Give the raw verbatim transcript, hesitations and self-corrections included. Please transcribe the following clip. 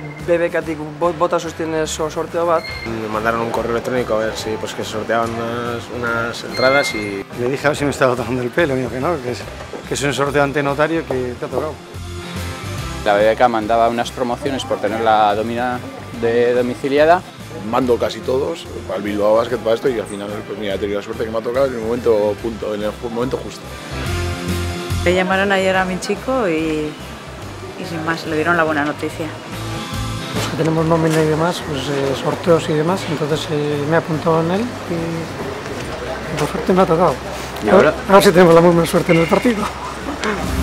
B B K-tik bota sostiene sorteo bat. Me mandaron un correo electrónico a ver si pues, que se sorteaban unas, unas entradas y... Le dije a ver si me estaba tomando el pelo, me dijo que no, que es, que es un sorteo ante notario que te ha tocado. La B B K mandaba unas promociones por tener la domina de domiciliada. Mando casi todos al Bilbao Basket para esto y al final pues mira, he tenido la suerte que me ha tocado en el momento punto, en el momento justo. Le llamaron ayer a mi chico y, y sin más, le dieron la buena noticia. Los que tenemos nómina y demás, pues eh, sorteos y demás, entonces eh, me he apuntado en él y por suerte me ha tocado. ¿Y ahora? A ver si tenemos la misma suerte en el partido.